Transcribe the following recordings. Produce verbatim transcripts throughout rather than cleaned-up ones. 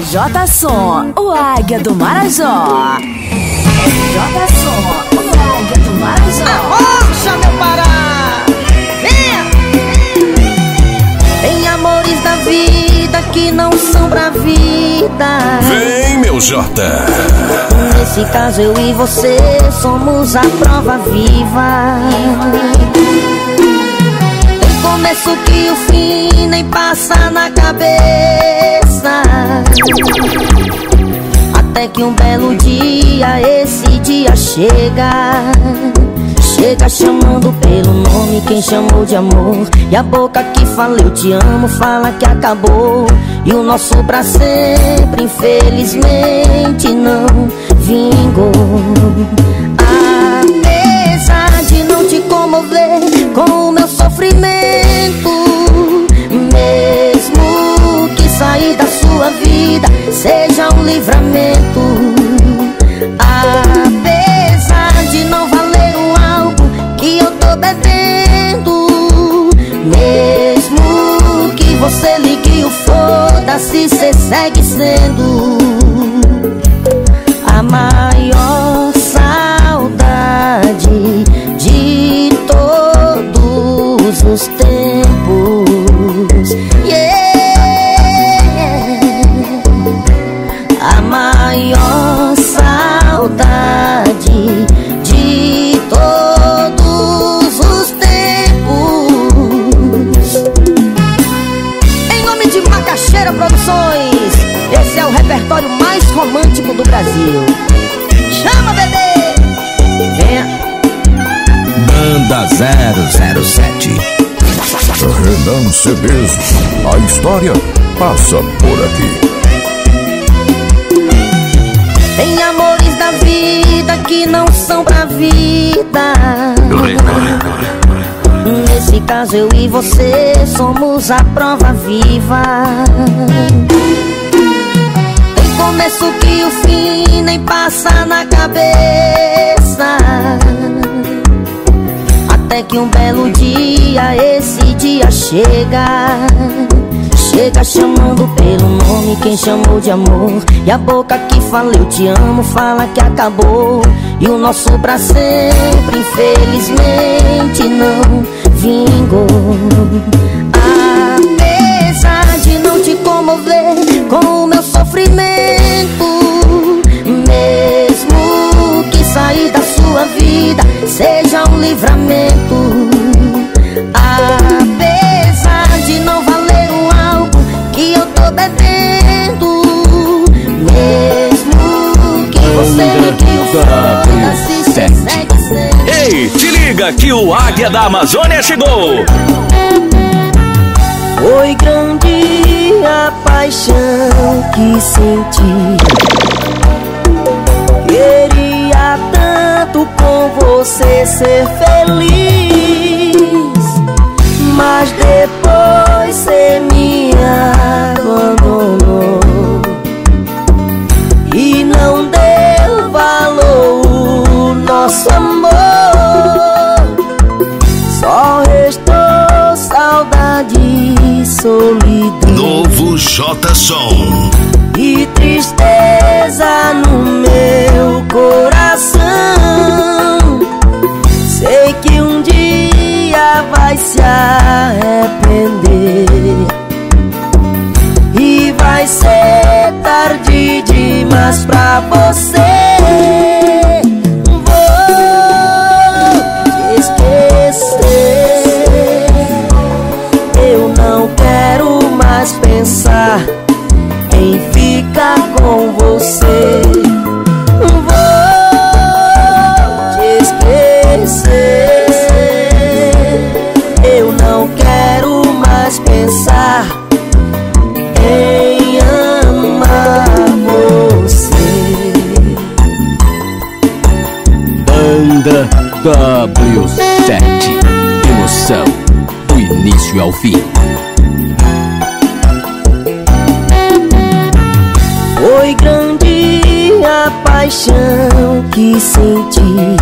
J Som, o Águia do Marajó. J Som, o Águia do Marajó. Arrocha, meu Pará! Venha! Tem amores da vida que não são pra vida. Vem, meu Jota! Nesse caso eu e você somos a prova viva. Tem começo que o fim nem passa na cabeça, até que um belo dia esse dia chega. Chega chamando pelo nome quem chamou de amor, e a boca que fala eu te amo fala que acabou. E o nosso pra sempre infelizmente não vingou. Apesar de não te comover com o meu sofrimento, mesmo que sair da sua vida seja um livramento, apesar de não valer um álcool que eu tô bebendo, mesmo que você ligue o foda-se, cê segue sendo a maior saudade de todos os tempos. Yeah. A maior saudade de todos os tempos. Em nome de Macaxeira Produções, esse é o repertório mais romântico do Brasil. Chama, bebê! Venha! Banda zero zero sete. Renan Cebeso, a história passa por aqui. Tem amores da vida que não são pra vida. Nesse caso eu e você somos a prova viva. Tem começo que o fim nem passa na cabeça, até que um belo dia esse dia chega. Chega chamando pelo nome quem chamou de amor, e a boca que fala eu te amo fala que acabou. E o nosso pra sempre infelizmente não vingou. Apesar de não te comover com o meu sofrimento, mesmo que sair da sua vida seja um livramento, apesar de não valer um álcool que eu tô bebendo, mesmo que você ligue o foda-se, cê segue sendo. Ei, te liga que o Águia da Amazônia chegou! Foi grande a paixão que senti, queria tanto com você ser feliz, mas depois cê me abandonou e não deu valor ao nosso amor. Só restou saudade e solidão, Novo J Som e tristeza no meu coração. Sei que um dia vai se arrepender e vai ser tarde demais pra você. Vou te esquecer, eu não quero mais pensar em ficar com você. Vou te esquecer, eu não quero mais pensar em amar você. Banda W sete. Emoção do início ao fim. Foi grande a paixão que senti,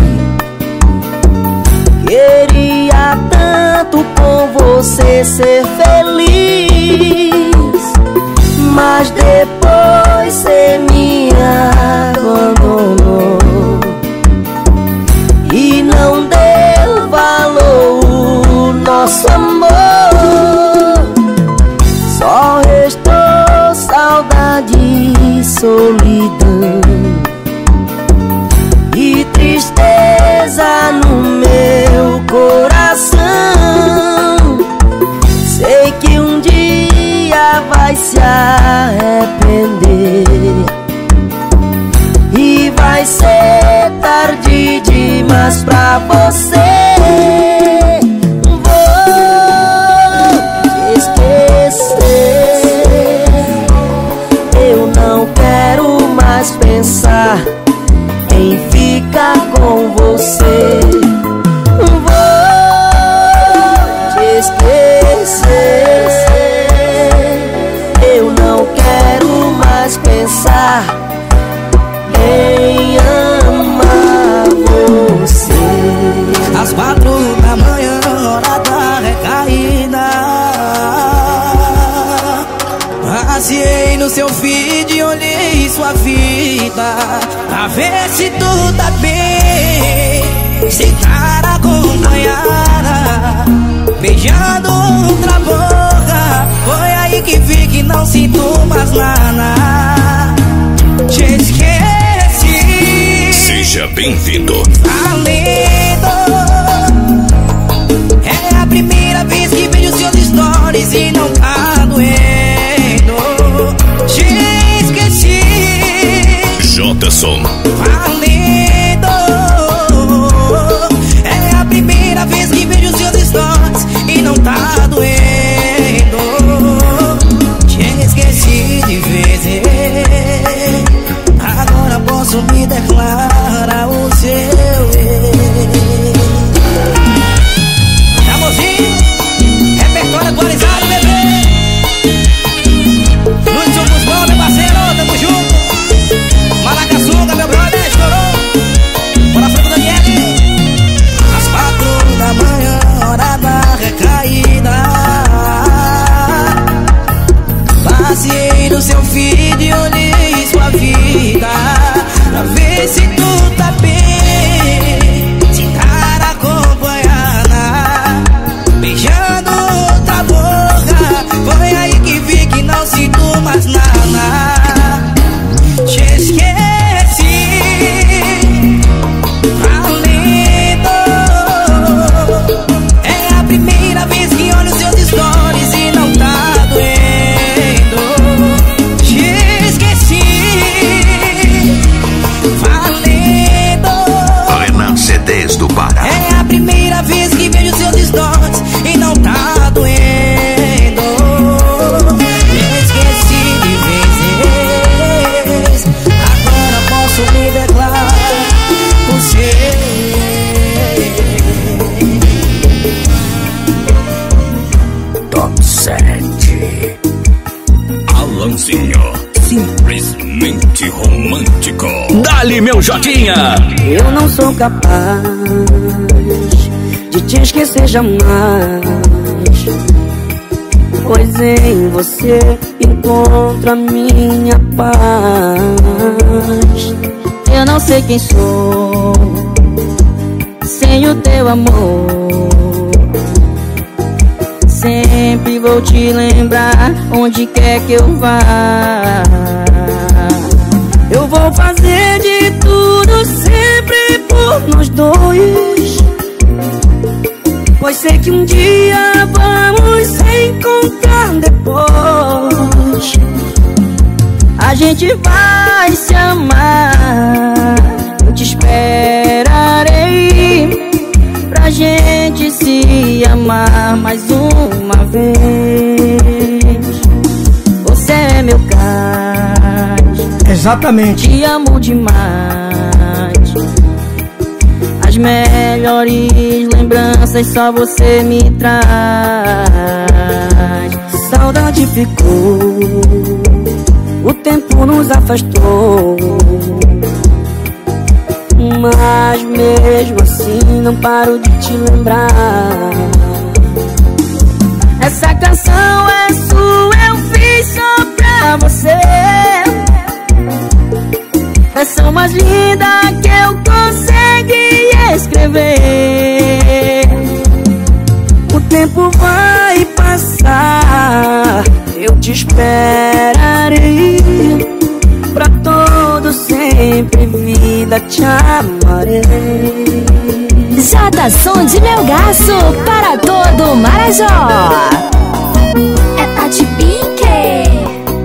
queria tanto com você ser feliz, mas depois se arrepender. E vai ser tarde demais pra você. Vou te esquecer. Eu não quero mais pensar em ficar com você. Vou te esquecer. Eu não quero mais pensar em amar você. Às quatro da manhã, hora da recaída, passei no seu feed, olhei sua vida pra ver se tudo tá bem. Se tá acompanhada, beijando outra boca. Foi aí que vi que não sinto mais nada. Te esqueci. Seja bem-vindo. Valendo. É a primeira vez que vejo seus stories e não tá doendo. Te esqueci. Jotason. Valendo. É a primeira vez que vejo seus stories e não tá doendo. Te esqueci de vez. Agora posso me declarar o seu ex. Amorzinho, repertório atualizado, bebê. Luiz Somos Bom, meu parceiro, tamo junto. Malacaçuga, meu brother, estourou. Coração do Daniel. Às quatro da manhã, hora da recaída, passei no seu feed e olhei sua vida pra ver se tudo tá bem. Se tá acompanhada, beijando outra boca. Foi aí que vi que não sinto mais nada. Te esqueci. Valendo. É a primeira vez que olho seus stories e não tá doendo. Te esqueci. Valendo. Renan C Ds do Pará. É a primeira vez que vejo seus stories e não tá doendo. Me esqueci de vezes. Agora posso me declarar você. Top sete. Alanzinho. Simplesmente romântico. Dali, meu Jotinha. Eu não sou capaz de te esquecer jamais, pois em você encontro a minha paz. Eu não sei quem sou sem o teu amor. Sempre vou te lembrar onde quer que eu vá. Eu vou fazer de tudo sempre por nós dois, pois sei que um dia vamos se encontrar depois. A gente vai se amar, eu te esperarei pra gente se amar mais uma vez. Você é meu cais, Exatamente. te amo demais. As melhores lembranças só você me traz. Saudade ficou, o tempo nos afastou, mas mesmo assim não paro de te lembrar. Essa canção é sua, eu fiz só pra você. Versão mais linda que eu consegui escrever. O tempo vai passar, eu te esperarei. Pra todo sempre, vida, te amarei. Jotason de Melgaço para todo o Marajó. É Tati Pink.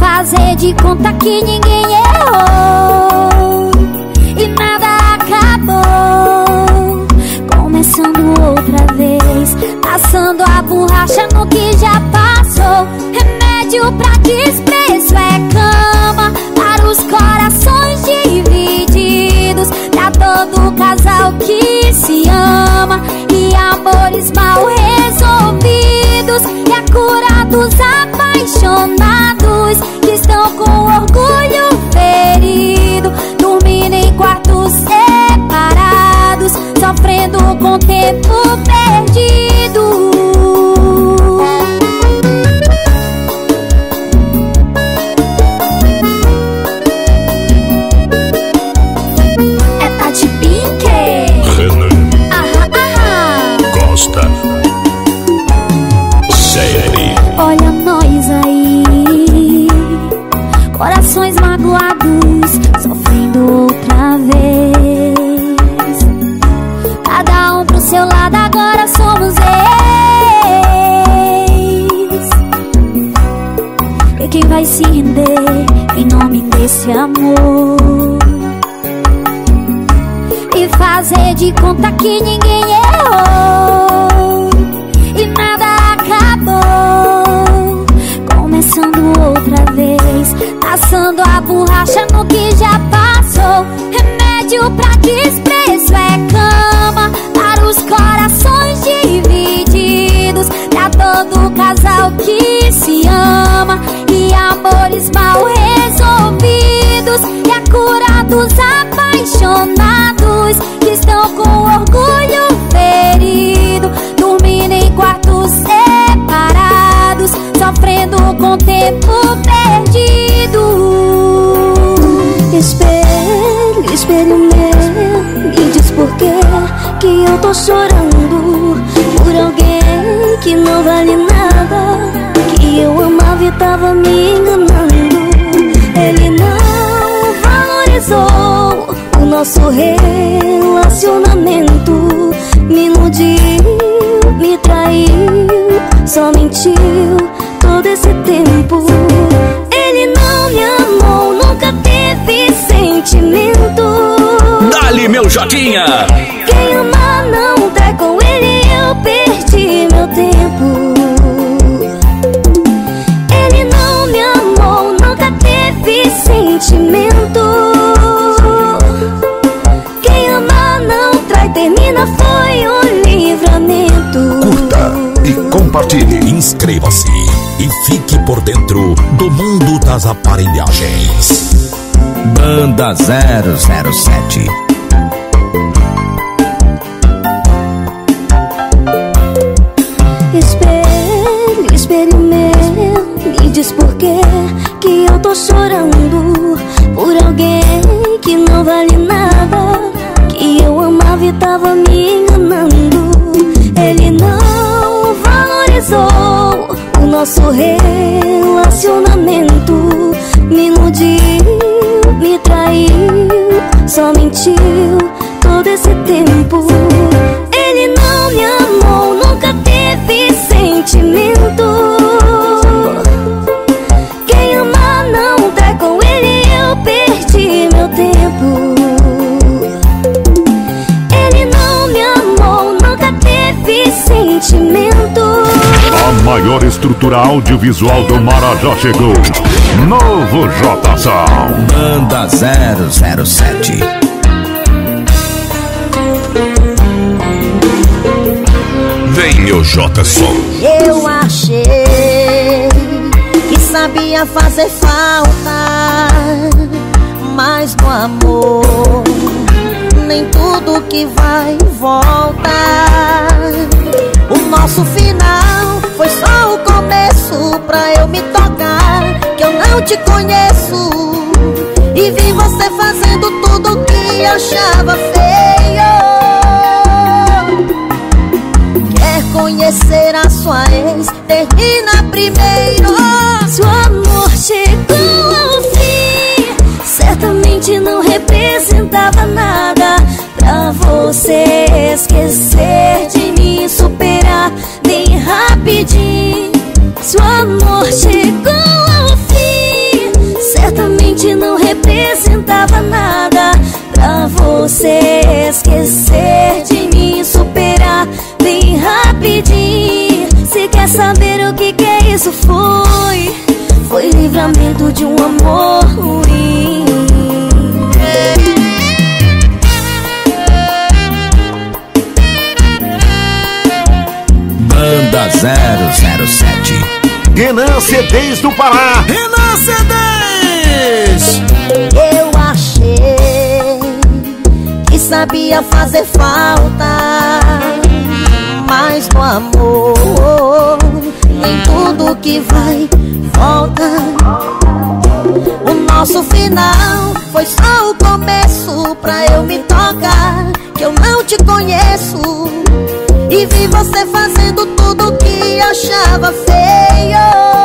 fazer de conta que ninguém errou e nada acabou. Começando outra vez, passando a borracha no que já passou. Remédio pra desprezo é cama para os corações divididos, pra todo casal que se ama, e amores mal resolvidos, e a cura dos apaixonados que estão com orgulho ferido, dormindo em quartos separados, sofrendo com o tempo perdido. Olha nós aí, corações magoados, sofrendo outra vez. Cada um pro seu lado, agora somos ex. E quem vai se render em nome desse amor e fazer de conta que ninguém errou e nada acabou. Começando outra vez, passando a borracha no que já passou. Remédio pra desprezo é cama para os corações divididos, pra todo casal que se ama, e amores mal resolvidos, e a cura dos apaixonados que estão com orgulho ferido, dormindo em quartos separados, sofrendo com o tempo perdido. Espelho, espelho meu, me diz por que que eu tô chorando por alguém que não vale nada, que eu amava e tava me enganando. Ele não valorizou o nosso relacionamento, me iludiu, me traiu, só mentiu todo esse tempo. Ele não me amou, nunca teve sentimento. Dali, meu Jotinha! Quem ama não trai, com ele eu perdi meu tempo. Ele não me amou, nunca teve sentimento. Quem ama não trai, termina, foi o livramento. Curta e compartilhe. Inscreva-se e fique por dentro do mundo das aparelhagens. Banda zero zero sete. Espelho, espelho meu, me diz por que que eu tô chorando por alguém que não vale nada, que eu amava e tava me enganando. Ele não valorizou o nosso relacionamento, me iludiu, me traiu, só mentiu todo esse tempo. Ele não me amou, nunca teve sentimento. Quem ama não trai, com ele eu perdi meu tempo. Ele não me amou, nunca teve sentimento. A maior estrutura audiovisual do Marajó chegou. Novo J-Som. Banda zero zero sete. Vem o J-Som. Eu achei que sabia fazer falta, mas no amor nem tudo que vai volta. O nosso final foi só o começo pra eu me tocar que eu não te conheço, e vi você fazendo tudo que achava feio. Quer conhecer a sua ex? Termina primeiro. Se o amor chegou ao fim, certamente não representava nada pra você esquecer de me superar bem rapidinho. Se o amor chegou ao fim, certamente não representava nada. Pra você esquecer de mim, superar bem rapidinho. Se quer saber o que que é isso, foi Foi livramento de um amor ruim. Banda zero zero sete. Renan C Ds do Pará. Renan C Ds. Eu achei que sabia fazer falta, mas no amor nem tudo que vai volta. O nosso final foi só o começo pra eu me tocar que eu não te conheço. E vi você fazendo tudo que achava feio.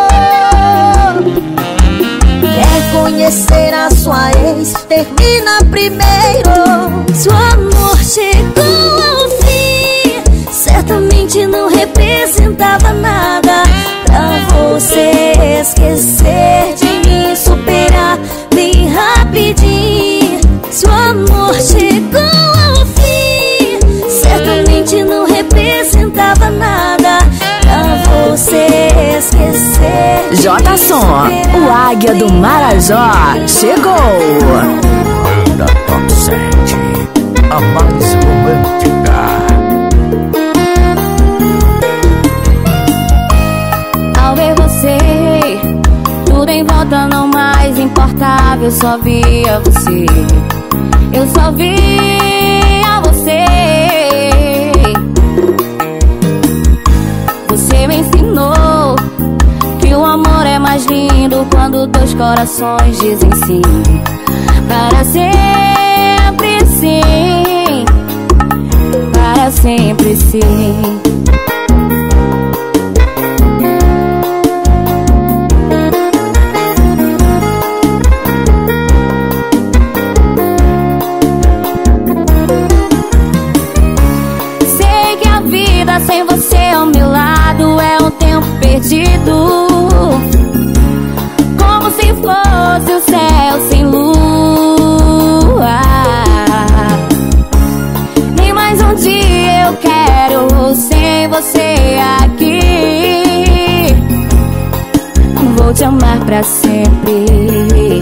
Quer conhecer a sua ex? Termina primeiro. Se o amor chegou ao fim, certamente não representava nada. Pra você esquecer de mim, superar bem rapidinho. Se o amor chegou ao fim, certamente não representava nada. Pra você esquecer. J-Som, o Águia do Marajó, chegou. Banda Top sete, a mais romântica. Ao ver você, tudo em volta não mais importava. Eu só via você, eu só via você. Você me ensinou que o amor é mais lindo quando dois corações dizem sim. Para sempre sim, para sempre sim. Sei que a vida sem você ao meu lado é um tempo perdido, como se fosse o céu sem lua. Nem mais um dia eu quero sem você aqui. Vou te amar pra sempre,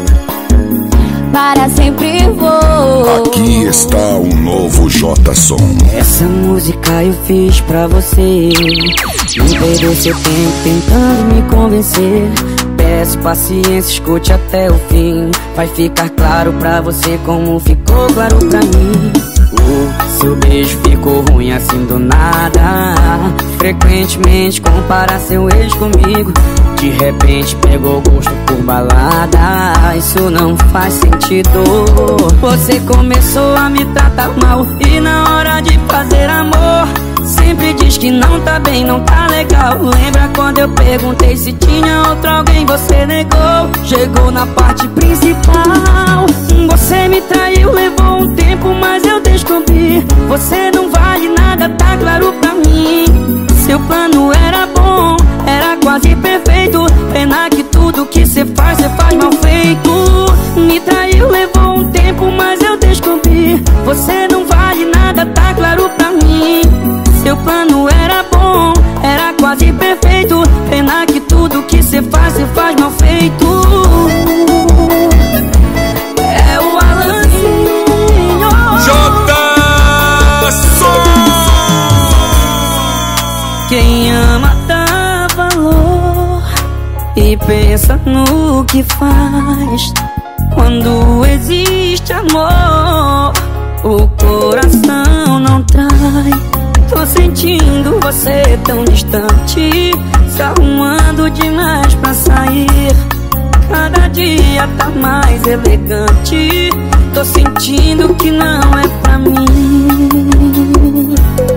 para sempre vou. Aqui está o novo J-Som. Essa música eu fiz pra você. Não perdeu seu tempo tentando me convencer. Peço paciência, escute até o fim. Vai ficar claro pra você como ficou claro pra mim. O seu beijo ficou ruim assim do nada. Frequentemente compara seu ex comigo. De repente pegou gosto por balada. Isso não faz sentido. Você começou a me tratar mal e na hora de fazer amor sempre diz que não tá bem, não tá legal. Lembra quando eu perguntei se tinha outro alguém? Você negou, chegou na parte principal. Você me traiu, levou um tempo, mas eu descobri. Você não vale nada, tá claro pra mim. Seu plano era bom, era quase perfeito. Pena que tudo que cê faz, cê faz mal feito. Me traiu, levou um tempo, mas eu descobri. Você não vale nada, tá claro pra mim. Seu plano era bom, era quase perfeito. Pena que tudo que cê faz, cê faz mal feito. É o Alanzinho J-Som. Quem ama dá valor e pensa no que faz. Quando existe amor, o coração não trai. Tô sentindo você tão distante, se arrumando demais pra sair. Cada dia tá mais elegante. Tô sentindo que não é pra mim.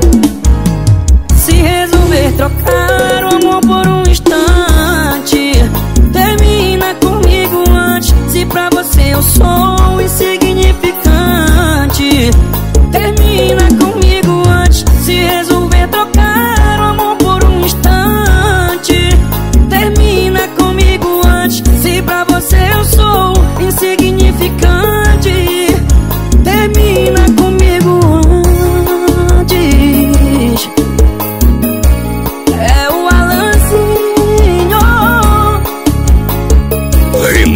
Se resolver trocar o amor por um instante, termina comigo antes. Se pra você eu sou insignificante, termina comigo antes. Se resolver trocar o amor por um instante, termina comigo antes. Se pra você eu sou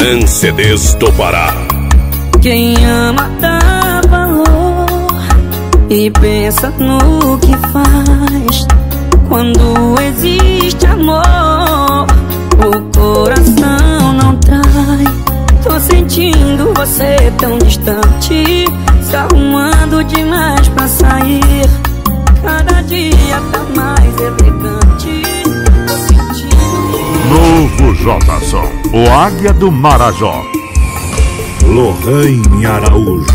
Renan C Ds do Pará. Quem ama dá valor e pensa no que faz. Quando existe amor, o coração não trai. Tô sentindo você tão distante, se arrumando demais pra sair. Cada dia tá mais elegante. Tô sentindo. Novo J-Som, o Águia do Marajó. Lorraine Araújo.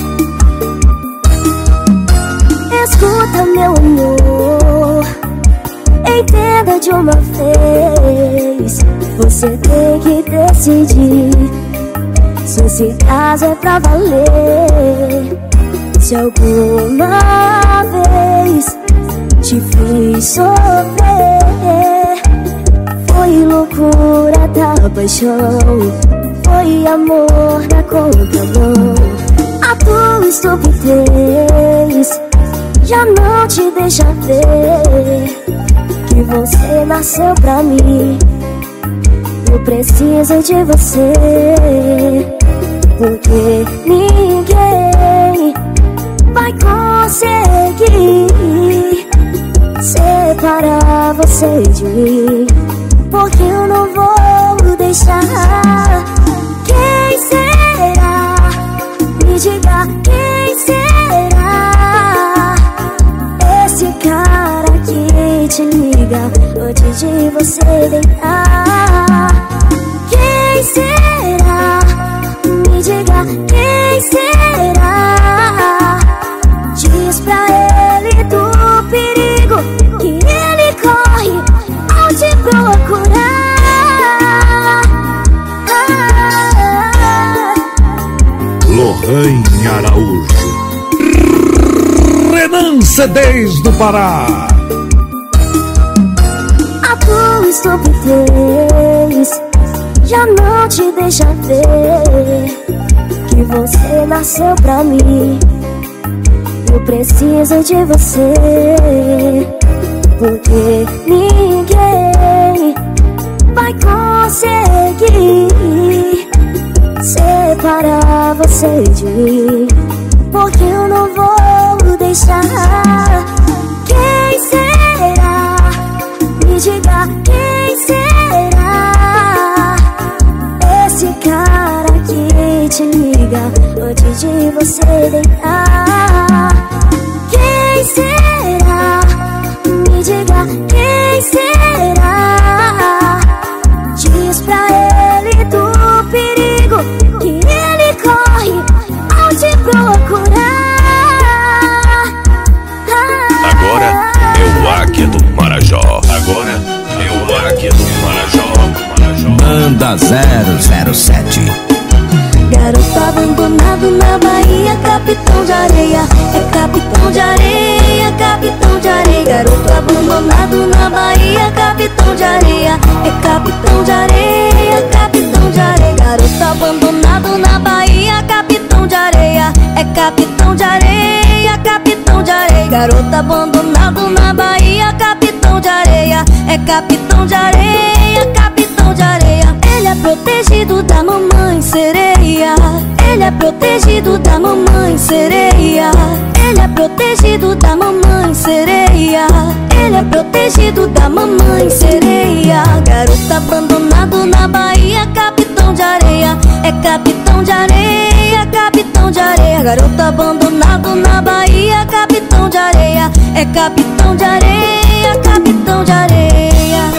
Escuta, meu amor, entenda de uma vez. Você tem que decidir se esse caso é pra valer. Se alguma vez te fiz sofrer, foi loucura da paixão, foi amor na contramão. A tua estupidez já não te deixa ver que você nasceu pra mim. Eu preciso de você, porque ninguém vai conseguir separar você de mim, porque eu não vou deixar. Quem será? Me diga quem será esse cara que te liga antes de você deitar. Quem será? Me diga quem será. Diz pra ele do perigo que ele corre ao te procurar. Lorraine Araújo. Renan C Ds do Pará. A tua estupidez já não te deixa ver que você nasceu pra mim. Eu preciso de você, porque ninguém vai conseguir separar você de mim, porque eu não vou deixar. Quem será? Me diga quem será esse cara que te liga antes de você deitar. Quem será? Me diga quem será. Diz pra ele do perigo que ele corre ao te procurar. Agora é o Águia do Marajó. Agora é o Águia do Marajó. Banda zero zero sete. Garoto abandonado na Bahia, capitão de areia. É capitão de areia, capitão de areia. Garoto abandonado na Bahia, capitão de areia. É capitão de areia, capitão de areia. Garoto abandonado na Bahia, capitão de areia. É capitão de areia, capitão de areia. Garoto abandonado na Bahia, capitão de areia. É capitão de areia, capitão de areia. Ele é protegido da mamãe sereia. Ele é protegido da mamãe sereia. Ele é protegido da mamãe sereia. Ele é protegido da mamãe sereia. Garoto abandonado na Bahia, capitão de areia. É capitão de areia, capitão de areia. Garoto abandonado na Bahia, capitão de areia. É capitão de areia, capitão de areia.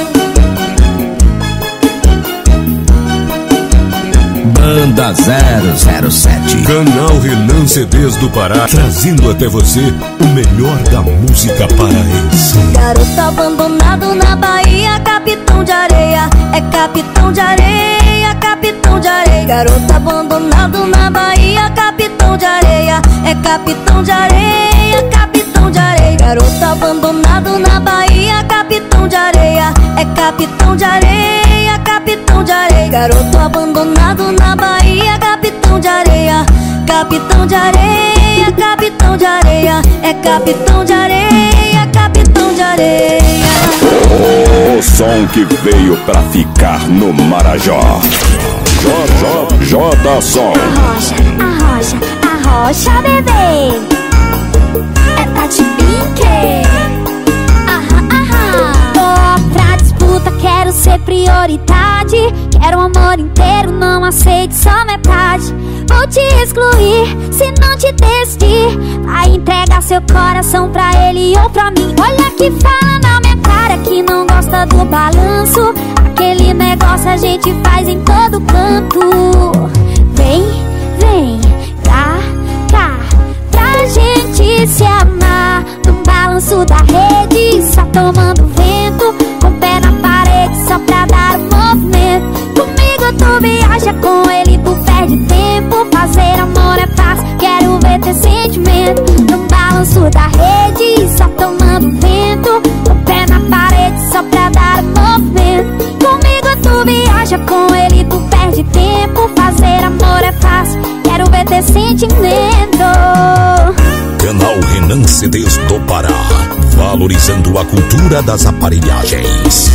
Banda zero zero sete. Canal Renan C Ds do Pará, trazendo até você o melhor da música paraense. Garoto abandonado na Bahia, capitão de areia. É capitão de areia, capitão de areia. Garoto abandonado na Bahia, capitão de areia. É capitão de areia, capitão de areia. Garoto abandonado na Bahia, capitão de areia. É capitão de areia, capitão de areia. Garoto abandonado na Bahia, capitão de areia. Capitão de areia, capitão de areia. É capitão de areia, capitão de areia. O som que veio pra ficar no Marajó. J, J, Som. Arrocha, arrocha, arrocha, bebê. É Tati Pink. Aham, aham. Tô pra disputa, quero ser prioridade. Quero um amor inteiro, não aceito só metade. Vou te excluir se não te decidir. Vai entregar seu coração pra ele ou pra mim. Olha que fala na minha cara que não gosta do balanço. Aquele negócio a gente faz em todo canto. Vem, vem, cá, cá, pra gente se amar. No balanço da rede, só tomando vento, com o pé na parede só pra dar um movimento. Comigo tu viaja, com ele tu perde tempo. Fazer amor é fácil, quero ver ter sentimento. No balanço da rede, só tomando vento, com o pé na parede só pra dar um movimento. Comigo tu viaja, com ele tu perde tempo. Fazer amor é fácil, quero ver ter sentimento. Canal Renan C Ds do Pará, valorizando a cultura das aparelhagens.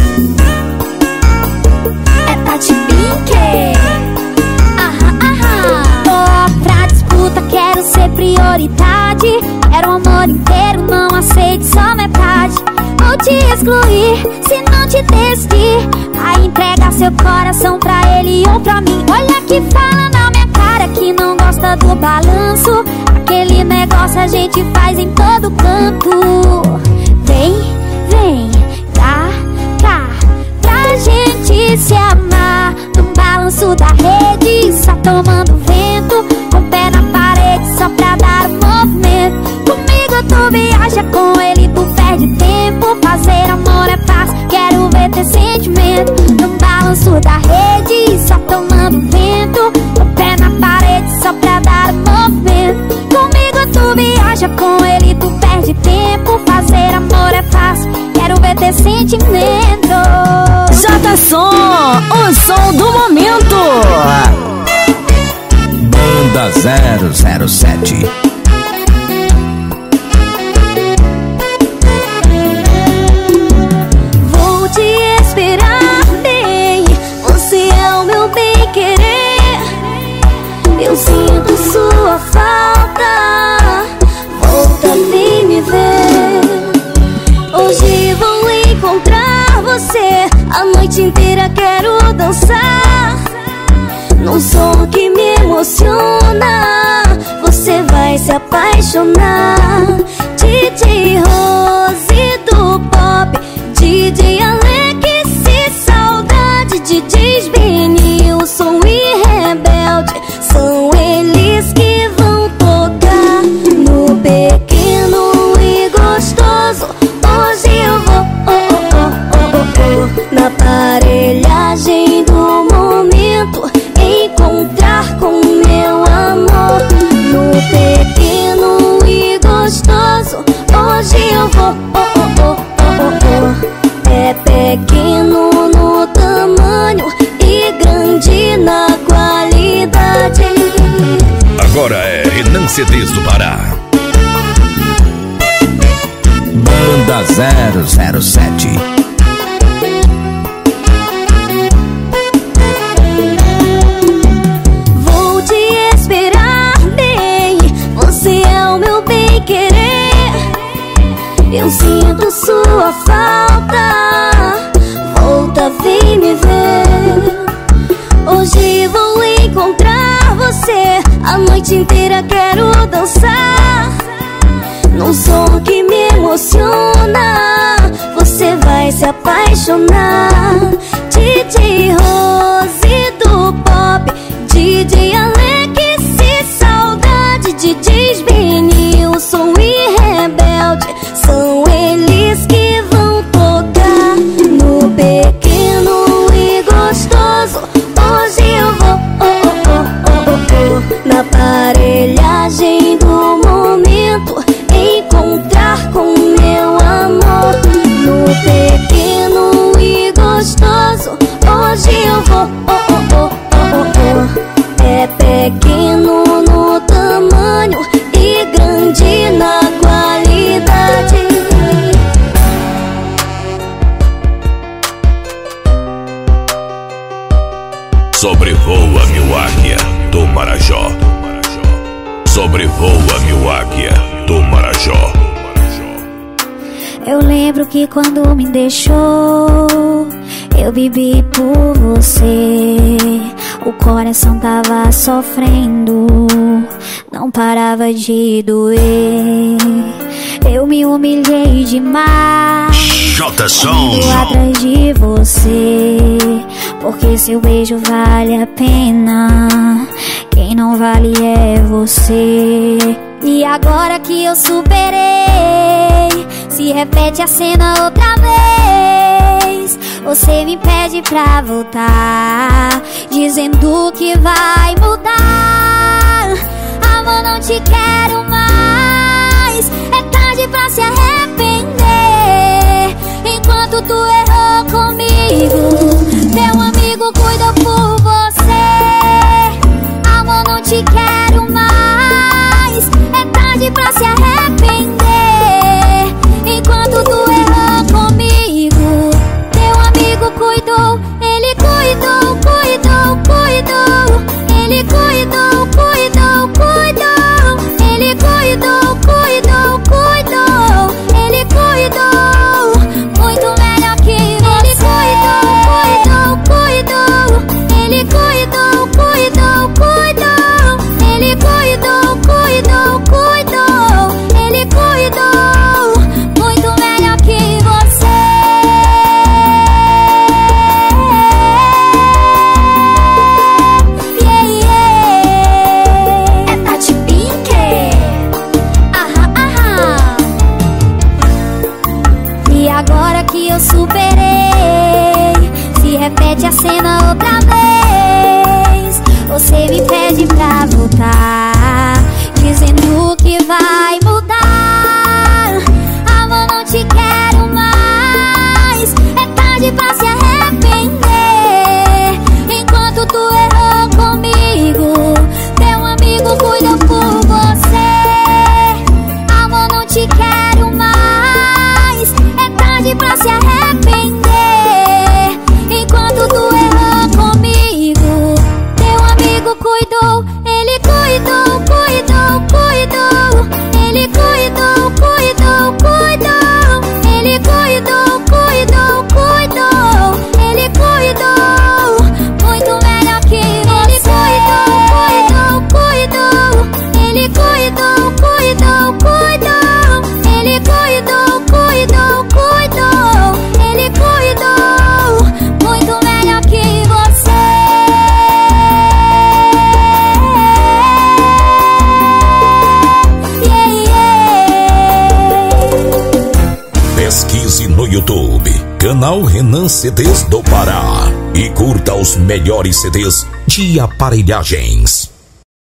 É Tati Pink. Aham, aham. Tô pra disputa, quero ser prioridade. Quero um amor inteiro, não aceito só metade. Vou te excluir se não te decidir. Vai entregar seu coração pra ele ou pra mim. Olha que fala na minha cara que não gosta do balanço. Aquele negócio a gente faz em todo canto. Vem, vem, cá, cá, pra gente se amar. No balanço da rede, só tomando vento, com o pé na parede só pra dar um movimento. Comigo tu viaja, com ele tu perde tempo. Fazer amor é fácil, quero ver ter sentimento. No balanço da rede, só tomando vento, com o pé na parede só pra dar um movimento. Comigo tu viaja, com ele tu perde tempo. Fazer amor é fácil, quero ver ter sentimento. J Som, o som do momento. Banda zero zero sete. Vou te esperar, bem. Você é o meu bem-querer. Eu sinto sua falta. Volta, vem me ver. Hoje vou encontrar você. A noite inteira quero dançar num som que me emociona. Você vai se apaixonar. D J Rose do pop, D J Alex, saudade, D Js Benilson e Rebelde. São eles que vão tocar no pequeno e gostoso. Hoje eu vou oh, oh, oh, oh, oh, na aparelhagem do momento encontrar com meu amor. No pequeno e gostoso, hoje eu vou oh, oh, oh, oh, oh. É pequeno no tamanho e grande na qualidade. Agora é Renan C Ds do Pará. Banda zero zero sete. Vou te esperar, bem. Você é o meu bem-querer. Eu sinto sua falta. Volta, vem me ver. Hoje vou encontrar você. A noite inteira quero dançar num som que me emociona. Você vai se apaixonar. D J Rose do pop, D J Alex, saudade, D Js Benilson e Rebelde. São eles que vão tocar no pequeno e gostoso. Hoje eu vou oh, oh, oh, oh, oh, na aparelhagem do momento encontrar com meu amor. No pequeno e gostoso, hoje eu vou Sobrevoa, meu águia do Marajó. Sobrevoa, meu águia do Marajó. Eu lembro que quando me deixou, eu bebi por você. O coração tava sofrendo, não parava de doer. Eu me humilhei demais, J-Som atrás de você, porque seu beijo vale a pena, quem não vale é você. E agora que eu superei, se repete a cena outra vez. Você me pede pra voltar, dizendo que vai mudar. Amor, não te quero mais, é tarde pra se arrepender. Enquanto tu errou comigo, teu amigo cuidou por você. Amor, não te quero mais, é tarde pra se arrepender. Enquanto tu errou comigo, teu amigo cuidou. Ele cuidou, cuidou, cuidou. Ele cuidou, cuidou, cuidou. Ele cuidou, cuidou, cuidou. Ele cuidou muito melhor que você. Ele cuidou, cuidou, cuidou. Ele cuidou, cuidou, cuidou. Ele cuidou, cuidou, cuidou. Ele cuidou muito melhor que você. Yeah, yeah. É Tati Pink. Aham, aham. E agora que eu superei, se repete a cena outra vez. Você me pede pra voltar, dizendo que vai mudar. Amor, não te quero mais, é tarde pra se arrepender. Enquanto tu errou comigo, teu amigo cuidou por você. Amor, não te quero mais, é tarde pra se arrepender. Enquanto tu errou comigo, teu amigo cuidou. Ele cuidou, cuidou, cuidou. Ele cuidou, cuidou, cuidou. Ele cuidou, cuidou, cuidou. Ele cuidou muito melhor que você. Ele cuidou, cuidou, cuidou. Ele cuidou, cuidou, cuidou. Ele cuidou, cuidou, cuidou. Ele cuidou muito melhor que você. Pesquise no YouTube, canal Renan C Ds do Pará, e curta os melhores C Ds de aparelhagens.